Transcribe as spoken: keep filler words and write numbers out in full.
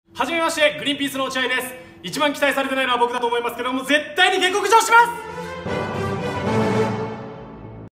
はじめまして、グリーンピースの落合です。一番期待されてないのは僕だと思いますけども、絶対に下克上します。